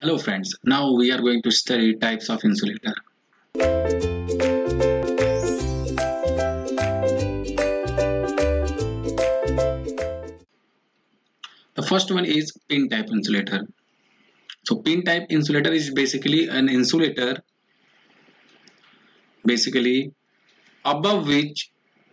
Hello friends, now we are going to study types of insulator. The first one is pin type insulator. So pin type insulator is basically an insulator above which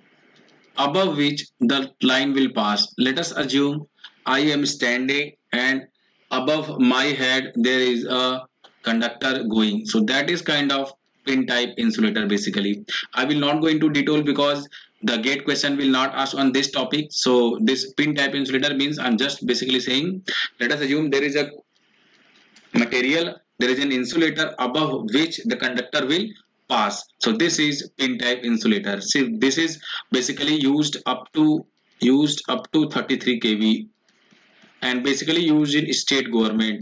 the line will pass. Let us assume I am standing and above my head there is a conductor going. So that is kind of pin type insulator basically. I will not go into detail because the gate question will not ask on this topic. So this pin type insulator means I'm just basically saying, let us assume there is a material, there is an insulator above which the conductor will pass. So this is pin type insulator. See, this is basically used up to 33 kV and basically used in state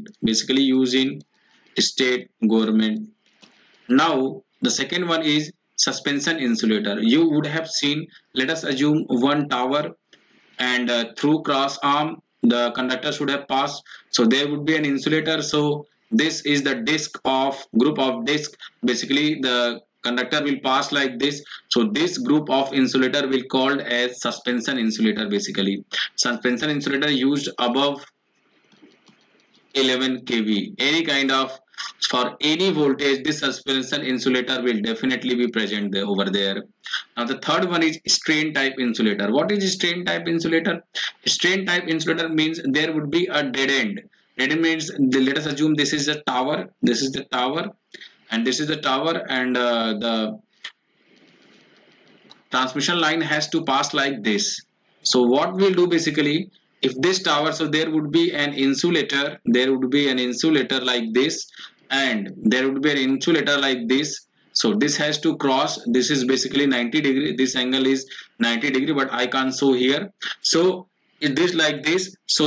government. Now the second one is suspension insulator. You would have seen, let us assume one tower and through cross arm the conductor should have passed, so there would be an insulator. So this is the group of disc, basically the conductor will pass like this. So this group of insulator will called as suspension insulator. Basically suspension insulator used above 11 kV, any kind of, for any voltage this suspension insulator will definitely be present there over there. Now the third one is strain type insulator. What is strain type insulator? Strain type insulator means there would be a dead end. Dead end means let us assume this is the tower, and this is the tower, and the transmission line has to pass like this. So what we'll do basically, if this tower, so there would be an insulator, like this, and there would be an insulator like this. So this has to cross, this is basically 90 degree, this angle is 90 degree, but I can't show here. So it is like this. So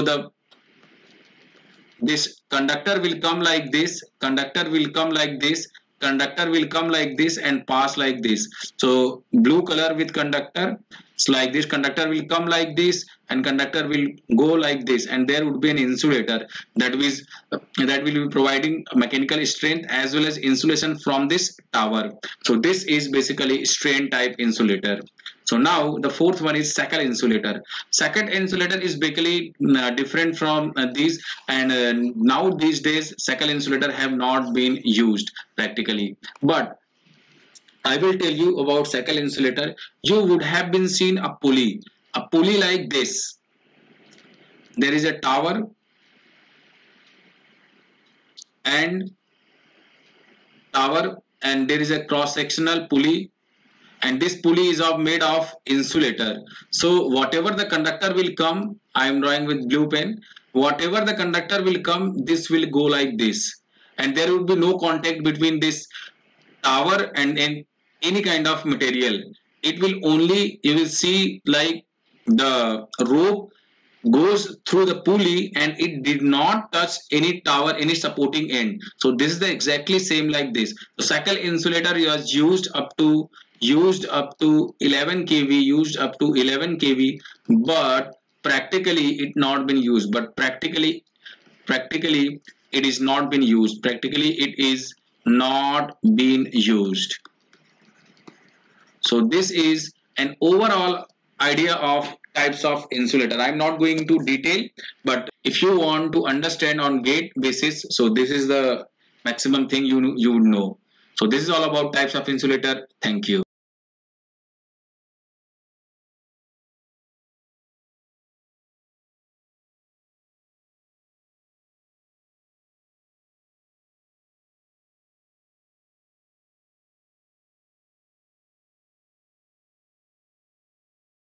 this conductor will come like this, conductor will come like this, and pass like this. So blue color with conductor, it's like this, conductor will come like this and conductor will go like this, and there would be an insulator that will be providing mechanical strength as well as insulation from this tower. So this is basically strain type insulator. So now the fourth one is Sackel insulator. Sackel insulator is basically different from these, and now these days Sackel insulator have not been used practically. But I will tell you about Sackel insulator. You would have been seen a pulley like this. There is a tower and there is a cross-sectional pulley, and this pulley is made of insulator. So whatever the conductor will come, I am drawing with blue pen, whatever the conductor will come, this will go like this, and there will be no contact between this tower and any kind of material. It will only, you will see like the rope goes through the pulley and it did not touch any tower, any supporting end. So this is the exactly same like this. So Sackel insulator was used up to 11 kV, but practically it not been used. But practically it is not been used. So this is an overall idea of types of insulator. I'm not going into detail, but if you want to understand on gate basis, so this is the maximum thing you would know. So this is all about types of insulator. Thank you.